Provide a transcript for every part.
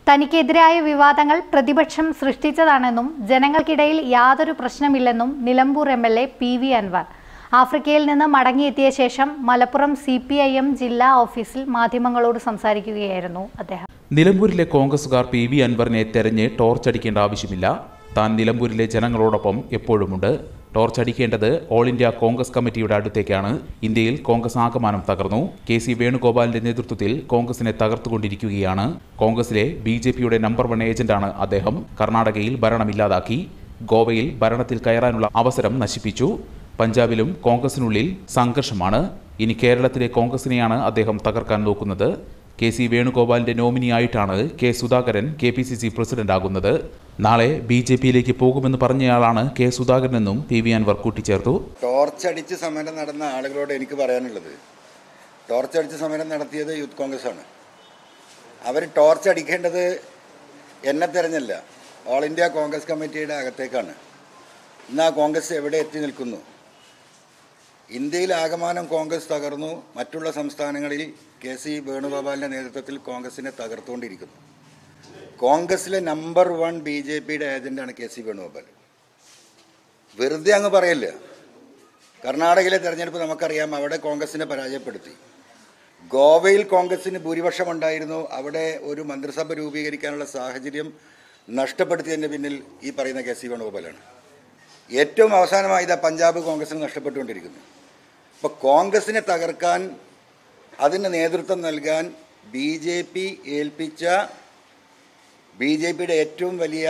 തനിക്കെതിരായ വിവാദങ്ങൾ പ്രതിപക്ഷം സൃഷ്ടിച്ചതാണെന്നും ജനങ്ങൾക്കിടയിൽ യാതൊരു പ്രശ്നമില്ലെന്നും നിലമ്പൂർ എംഎൽഎ PV അൻവർ ആഫ്രിക്കയിൽ നിന്ന് മടങ്ങിയെത്തിയ ശേഷം മലപ്പുറം CPIM ജില്ലാ ഓഫീസിൽ മാധ്യമങ്ങളോട് സംസാരിക്കുകയായിരുന്നു അദ്ദേഹം. നിലമ്പൂരിലെ കോൺഗ്രസുകാർ PV അൻവറിനെ തെരഞ്ഞ് ടോർച്ചടിക്കേണ്ട ആവശ്യമില്ല. താൻ നിലമ്പൂരിലെ ജനങ്ങളോടൊപ്പം എപ്പോഴുമുണ്ട്. ടോർച്ചടിക്കേണ്ടത് ഓൾ ഇന്ത്യ കോൺഗ്രസ് കമ്മിറ്റിയുടെ അടുത്തേക്കാണ്. ഇന്ത്യയിൽ കോൺഗ്രസ് ആകമാനം തകർന്നു. KC വേണുഗോപാലിന്റെ നേതൃത്വത്തിൽ കോൺഗ്രസിനെ തകർത്തുകൊണ്ടിരിക്കുകയാണ്. കോൺഗ്രസിലെ BJPയുടെ നമ്പർ 1 ഏജന്റാണ് അദ്ദേഹം. കർണാടകയിൽ ഭരണമില്ലാതാക്കി. ഗോവയിൽ ഭരണത്തിൽ കയറാനുള്ള അവസരം നശിപ്പിച്ചു. പഞ്ചാബിലും കോൺഗ്രസിനുള്ളിൽ സംഘർഷമാണ്. ഇനി കേരളത്തിലെ കോൺഗ്രസിനെയാണ് അദ്ദേഹം തകർക്കാൻ നോക്കുന്നത്. KC വേണുഗോപാലിന്റെ നോമിനിയായിട്ടാണ് K Sudhakaran KPCC പ്രസിഡന്റാകുന്നത്. നാളെ BJPയിലേക്ക് പോകുമെന്ന് പറഞ്ഞയാളാണ് K സുധാകരനെന്നും PV അൻവർ കൂട്ടിച്ചേർത്തു. ടോർച്ചടിച്ച് സമരം നടന്ന ആളുകളോട് എനിക്ക് പറയാനുള്ളത്, ടോർച്ചടിച്ച് സമരം നടത്തിയത് യൂത്ത് കോൺഗ്രസ് ആണ്. അവർ ടോർച്ചടിക്കേണ്ടത് എന്നെ തെരഞ്ഞല്ല, ഓൾ ഇന്ത്യ കോൺഗ്രസ് കമ്മിറ്റിയുടെ അകത്തേക്കാണ്. ഇന്ന് ആ കോൺഗ്രസ് എവിടെ എത്തി നിൽക്കുന്നു? ഇന്ത്യയിൽ ആകമാനം കോൺഗ്രസ് തകർന്നു. മറ്റുള്ള സംസ്ഥാനങ്ങളിൽ KC വേണുഗോപാലിൻ്റെ നേതൃത്വത്തിൽ കോൺഗ്രസിനെ തകർത്തുകൊണ്ടിരിക്കുന്നു. കോൺഗ്രസിലെ നമ്പർ 1 BJPയുടെ ഏജന്റാണ് KC വേണുഗോപാൽ. വെറുതെ അങ്ങ് പറയില്ല. കർണാടകയിലെ തെരഞ്ഞെടുപ്പ് നമുക്കറിയാം, അവിടെ കോൺഗ്രസിനെ പരാജയപ്പെടുത്തി. ഗോവയിൽ കോൺഗ്രസിന് ഭൂരിപക്ഷം ഉണ്ടായിരുന്നു. അവിടെ ഒരു മന്ത്രിസഭ രൂപീകരിക്കാനുള്ള സാഹചര്യം നഷ്ടപ്പെടുത്തിയതിൻ്റെ പിന്നിൽ ഈ പറയുന്ന KC വേണുഗോപാലാണ്. ഏറ്റവും അവസാനമായി ഇതാ പഞ്ചാബ് കോൺഗ്രസിന് നഷ്ടപ്പെട്ടുകൊണ്ടിരിക്കുന്നു. അപ്പോൾ കോൺഗ്രസിനെ തകർക്കാൻ, അതിന് നേതൃത്വം നൽകാൻ BJP ഏൽപ്പിച്ച BJPയുടെ ഏറ്റവും വലിയ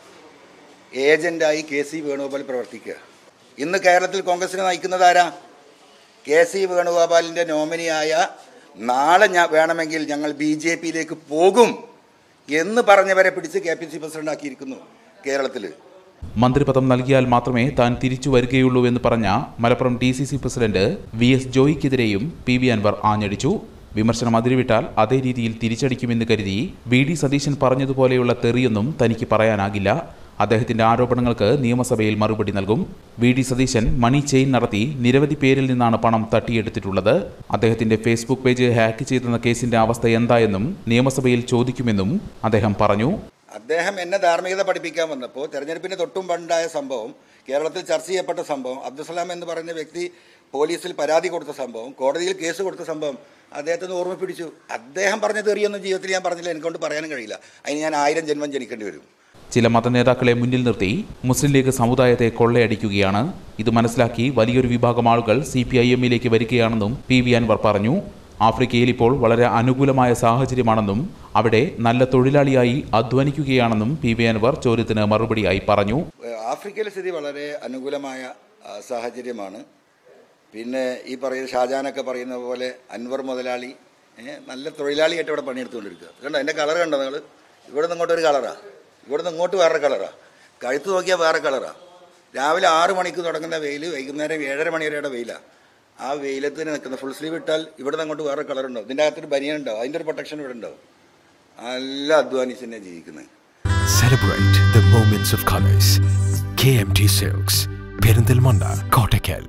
ഏജൻ്റായി KC വേണുഗോപാൽ പ്രവർത്തിക്കുക. ഇന്ന് കേരളത്തിൽ കോൺഗ്രസിനെ നയിക്കുന്നത് ആരാ? KC വേണുഗോപാലിൻ്റെ നോമിനിയായ നാളെ വേണമെങ്കിൽ ഞങ്ങൾ BJPയിലേക്ക് പോകും എന്ന് പറഞ്ഞവരെ പിടിച്ച് KPCC പ്രസിഡന്റാക്കിയിരിക്കുന്നു കേരളത്തിൽ. മന്ത്രിപദം നൽകിയാൽ മാത്രമേ താൻ തിരിച്ചു വരികയുള്ളൂ എന്ന് പറഞ്ഞ മലപ്പുറം DCC പ്രസിഡന്റ് VS ജോയിക്കെതിരെയും PV അൻവർ ആഞ്ഞടിച്ചു. വിമർശനം അതിരുവിട്ടാൽ അതേ രീതിയിൽ തിരിച്ചടിക്കുമെന്ന് കരുതി VD സതീശൻ പറഞ്ഞതുപോലെയുള്ള തെറിയൊന്നും തനിക്ക് പറയാനാകില്ല. അദ്ദേഹത്തിന്റെ ആരോപണങ്ങൾക്ക് നിയമസഭയിൽ മറുപടി നൽകും. VD സതീശൻ മണി ചെയിൻ നടത്തി നിരവധി പേരിൽ നിന്നാണ് പണം തട്ടിയെടുത്തിട്ടുള്ളത്. അദ്ദേഹത്തിന്റെ ഫേസ്ബുക്ക് പേജ് ഹാക്ക് ചെയ്തെന്ന കേസിന്റെ അവസ്ഥ എന്തായെന്നും നിയമസഭയിൽ ചോദിക്കുമെന്നും അദ്ദേഹം പറഞ്ഞു. അദ്ദേഹം എന്നെ ധാർമ്മികത പഠിപ്പിക്കാൻ വന്നപ്പോൾ തെരഞ്ഞെടുപ്പിന് തൊട്ടും പണ്ടായ സംഭവം, കേരളത്തിൽ ചർച്ച ചെയ്യപ്പെട്ട സംഭവം, അബ്ദുസലാം എന്ന് പറയുന്ന വ്യക്തി പോലീസിൽ പരാതി കൊടുത്ത സംഭവം, കോടതിയിൽ കേസ് കൊടുത്ത സംഭവം അദ്ദേഹത്തിന് ഓർമ്മിപ്പിടിച്ചു. അദ്ദേഹം പറഞ്ഞ തെറിയൊന്നും ജീവിതത്തിൽ ഞാൻ പറഞ്ഞില്ല, എനിക്കൊണ്ട് പറയാനും കഴിയില്ല. അതിന് ഞാൻ 1000 ജന്മം ജനിക്കേണ്ടി വരും. ചില മതനേതാക്കളെ മുന്നിൽ നിർത്തി മുസ്ലിം ലീഗ് സമുദായത്തെ കൊള്ളയടിക്കുകയാണ്. ഇത് മനസ്സിലാക്കി വലിയൊരു വിഭാഗം ആളുകൾ CPIMയിലേക്ക് വരികയാണെന്നും PV അൻവർ പറഞ്ഞു. ആഫ്രിക്കയിൽ ഇപ്പോൾ വളരെ അനുകൂലമായ സാഹചര്യമാണെന്നും അവിടെ നല്ല തൊഴിലാളിയായി അധ്വാനിക്കുകയാണെന്നും PV അൻവർ ചോദ്യത്തിന് മറുപടിയായി പറഞ്ഞു. ആഫ്രിക്കയിലെ സ്ഥിതി വളരെ അനുകൂലമായ സാഹചര്യമാണ്. പിന്നെ ഈ പറയുന്ന ഷാജാനൊക്കെ പറയുന്ന പോലെ അൻവർ മുതലാളി നല്ല തൊഴിലാളിയായിട്ട് ഇവിടെ പണിയെടുത്തുകൊണ്ടിരിക്കുക. കണ്ടോ എൻ്റെ കളർ കണ്ടോ നിങ്ങൾ? ഇവിടെ നിന്ന് ഇങ്ങോട്ടൊരു കളറാണ്, ഇവിടെ നിന്ന് ഇങ്ങോട്ട് വേറെ കളറാണ്, കഴുത്ത് നോക്കിയാൽ വേറെ കളറാണ്. രാവിലെ 6 മണിക്ക് തുടങ്ങുന്ന വെയിൽ വൈകുന്നേരം 7:30 മണി വരെയുടെ വെയിലാണ്. ആ വെയിലത്ത് തന്നെ നിൽക്കുന്ന ഫുൾ സ്ലീവ് ഇട്ടാൽ ഇവിടെ നിന്ന് അങ്ങോട്ട് വേറെ കളർ ഉണ്ടാവും. ഇതിൻ്റെ അകത്തൊരു ബനിയൻ ഉണ്ടാവും, അതിൻ്റെ ഒരു പ്രൊട്ടക്ഷൻ ഇവിടെ ഉണ്ടാവും. നല്ല അധ്വാനിച്ച് തന്നെ ജീവിക്കുന്നത്. Celebrate the moments of colors. KMT Silks, Perinthalmanna, Kottakkal.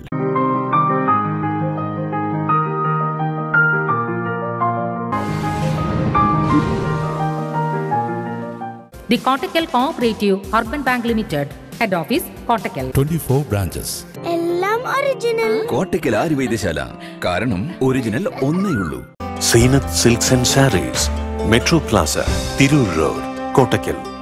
The Kottakkal Cooperative Urban Bank Limited, Head Office, Kottakkal. 24 branches. എല്ലാം ഒറിജിനൽ. കോട്ടയ്ക്കൽ ആര്യവൈദ്യശാല, കാരണം ഒറിജിനൽ ഒന്നേ ഉള്ളൂ. Zeenath silks and sarees, metro plaza, Tirur road, Kottakkal.